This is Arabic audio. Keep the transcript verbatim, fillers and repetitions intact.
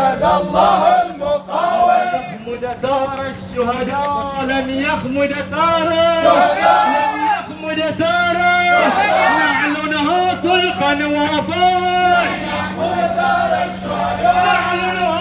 مدد الله المقاوم. يخمد ثار الشهداء لن يخمد ثاره، لن يخمد ثاره، نعلنها صدقا ووفاء. يخمد ثار الشهداء نعلنها